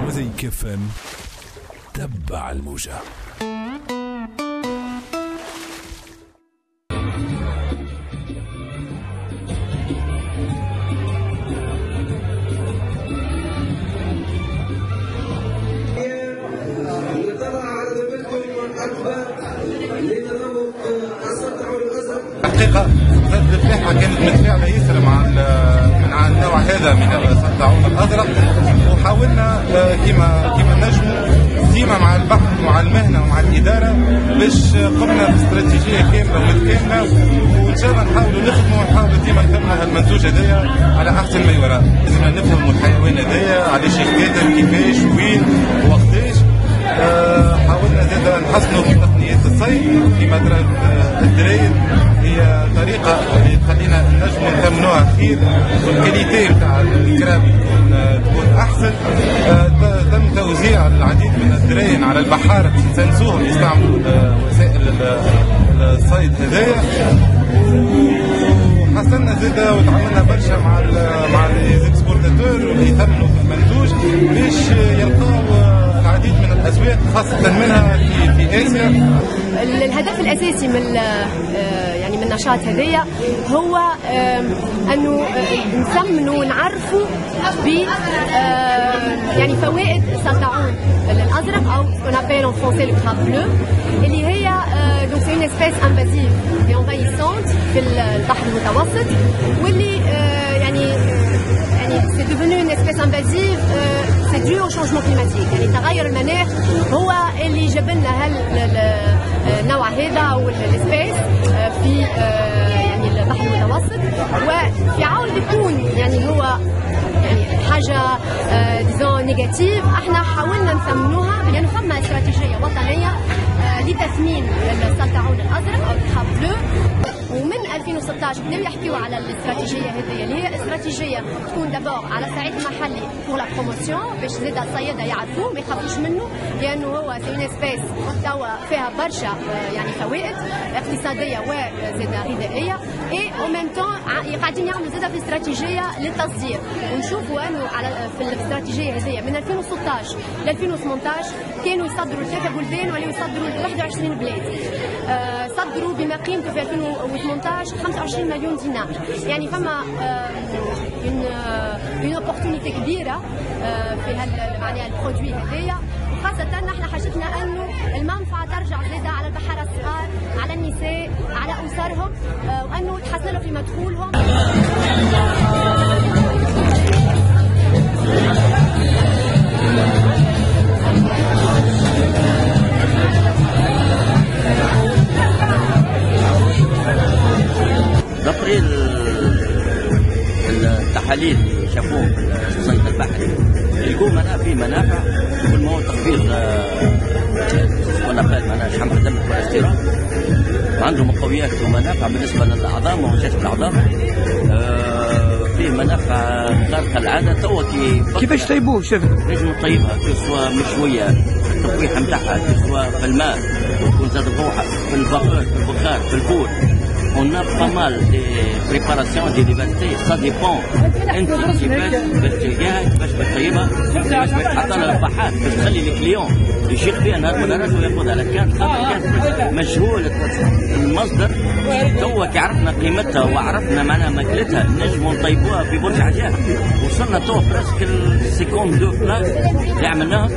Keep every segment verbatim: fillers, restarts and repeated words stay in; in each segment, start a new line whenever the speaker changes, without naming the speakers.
وذيك فم تبع الموجة.
حقيقة ضد الفلاحة كانت متفاعلة ياسر مع مع النوع هذا من السلطعون الأزرق، وحاولنا كما كما نجموا ديما مع البحث ومع المهنة ومع الإدارة باش قمنا باستراتيجية كاملة ومتكاملة، وإن شاء الله نحاولوا نخدموا ونحاولوا ديما نخدموا هالمنتوج هذايا على أحسن ما يرام. لازمنا نفهموا الحيوان هذايا علاش يتقاتل كيفاش وين ووقتاش. حاولنا زاد نحسنوا في تقنيات الصيد في مدرسة الدرايد، هي طريقة اللي تخلينا نجموا نثمنوها خير والكاليتي نتاع الكراب تكون تكون أحسن. تم توزيع العديد من الدراين على البحارة باش نسنسوهم يستعملوا وسائل الصيد هذايا، وحسنا زاد وتعاملنا برشا مع مع ليزيكسبورتاتور اللي يثمنوا في المنتوج باش يلقاو العديد من الأسواق خاصة منها في في آسيا.
الهدف الأساسي من يعني من النشاط هذايا هو أنه نثمنوا ونعرفوا ب يعني فوائد السلطعون الأزرق أو ce qu'on appelle en français le crabe bleu، اللي هي donc c'est une espèce invasive et envahissante في البحر المتوسط، واللي يعني يعني c'est devenu une espèce invasive c'est dû au changement climatique. يعني تغير المناخ هو اللي جاب لنا هالنوع هذا او الاسبيس في يعني البحر المتوسط، وفي عاود يكون يعني هو يعني حاجه ديزون نيجاتيف. احنا حاولنا نثمنوها لانه فما استراتيجيه وطنيه لتثمين السلطعون الازرق او الكراب بلو، ومن ألفين وستة عشر بداو يحكيوا على الاستراتيجيه هذه اللي هي استراتيجيه تكون دابور على الصعيد المحلي بور لا بروموسيون باش زاد الصيادة يعرفوه ما يخافوش منه، لانه هو سي اون اسبيس توا فيها برشا يعني فوائد اقتصاديه وزاد غذائيه، اي او ميم طون قاعدين يعملوا زاد في استراتيجيه للتصدير. ونشوفوا انه على في الاستراتيجيه هذه من ألفين وستة عشر ل ألفين وثمانية عشر كانوا يصدروا لثلاثه بلدان ولا يصدروا ل واحد وعشرين بلاد، آه صدروا بما قيمته في ألفين وثمانية عشر خمسة وعشرين مليون دينار. يعني فما اون اون اوبورتونيتي كبيره في هال معناها البرودوي هذايا، وخاصه احنا حاجتنا انه المنفعه ترجع زاده على البحاره الصغار، على النساء، على اسرهم، وانه تحسن له في مدخولهم.
دبري التحاليل اللي شافوهم في الصيد البحري يلقوا منافع في منافع كل ما هو تخفيض ونقل معناها شحم الدم والكوليسترول، وعنده مقويات ومنافع بالنسبه للاعضاء ومشاكل الاعضاء. فيه منافع خارقه العاده. توا كي
كيفاش طيبوه شيف؟
نجم نطيبها سواء مشويه التطويح نتاعها، سواء في الماء وتكون زاد بروحها في البخار في البخار في الفول. On a pas mal de préparations de liberté, ça dépend. انت كيفاش باش باش بتطيبها، باش بتحطها للبحات باش تخلي الكليون يشيخ فيها نهار من النهارات وياخذها. لك كانت خاطر كانت مجهول المصدر، توا كي عرفنا قيمتها وعرفنا معناها ماكلتها نجموا نطيبوها في برج عجاء. وصلنا توا برسك السيكون دو بلاك اللي عملناها.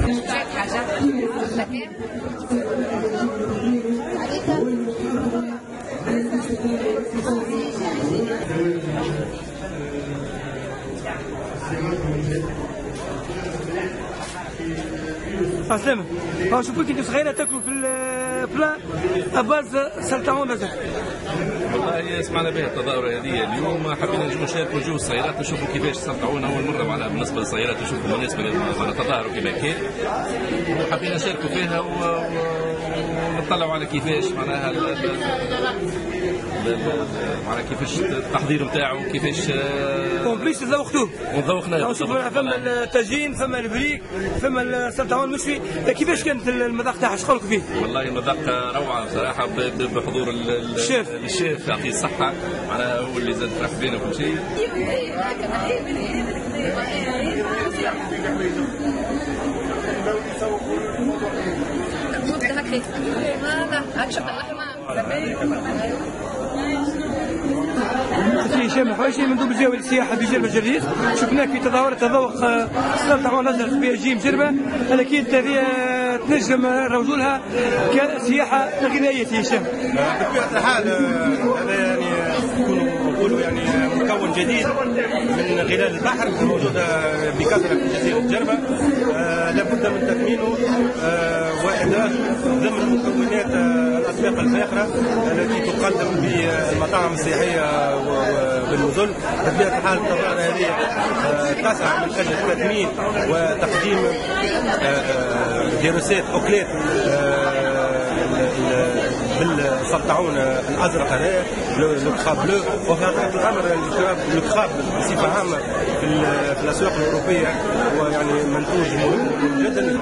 اسلم ها شوفوا كي صغيره تاكلوا في البلان اباز سلطعون ازرق.
والله سمعنا بها التظاهره هذه اليوم، حبينا نجوا نشاركوا جو السيارات نشوفوا كيفاش سلطعون اول مره معناها بالنسبه للسيارات نشوفوا مناسبه للتظاهر كما كان، وحبينا نشاركوا فيها ونطلعوا على كيفاش معناها معناها كيفاش التحضير نتاعو كيفاش
كومبليس ذوقتوه
وذوقناه.
فما التاجين فما البريك فما السلطعون المشوي، كيفاش كانت المذاق تاعها شخلك فيه؟
والله المذاق روعه بصراحه بحضور الشيف الشيف يعطيه الصحه معناها هو اللي زاد فرح بينا وكل شيء.
صحيح. هذا شكرا
هشام الحواشي مندوب الجوي للسياحه بجربه جريس. شفناك في تظاهره تذوق سلطعون الازرق بجيم جربه. اكيد هذه تنجم نروجوا لها كسياحه غذائيه هشام.
بطبيعه الحال هذا يعني نقولوا يعني مكون جديد من غلال البحر موجوده بكثره في جزيره جربه. آه لابد من تثمينه آه واداه ضمن مكونات الاسواق الفاخره التي تقدم بالمطاعم السياحيه بالنزل. بطبيعه الحال التظاهره هذه آه تسعى من اجل تثمين وتقديم آه ديروسات اوكلات آه بالسلطعون الازرق هذايا لو كراب بلو. وفي حقيقه الامر لو كراب بصفه عامه في الاسواق الاوروبيه هو يعني منتوج مهم جدا.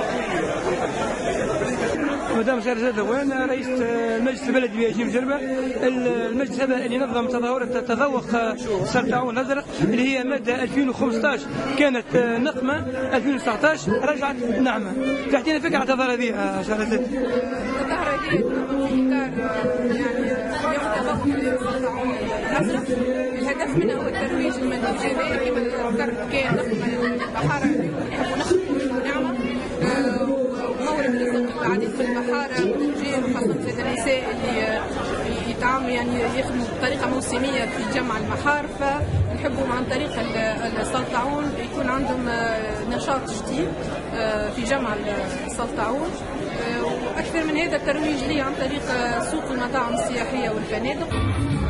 مدام شهرزاد ذوان رئيس المجلس البلدي بجيم جربه. المجلس هذا اللي نظم تظاهره تذوق سلطعون الازرق اللي هي ماده ألفين وخمسطاش كانت نقمه، ألفين وتسعطاش رجعت نعمه. تحكينا فكره على التظاهره هذه شهرزاد.
التظاهره هذه يعني يوم تذوق السلطعون الازرق. الهدف منها هو الترويج المنتوج هذا كما ذكرت كان نقمه البحاره يحبوا نقمه نعمه ومورد رزق العديد من البحاره والرجال وخاصه النساء اللي يتعاملوا يعني يخدموا بطريقه موسميه في جمع المحار. فنحبوا عن طريق السلطعون يكون عندهم نشاط جديد في جمع السلطعون. واكثر من هذا الترويج ليه عن طريق سوق المطاعم السياحيه والفنادق.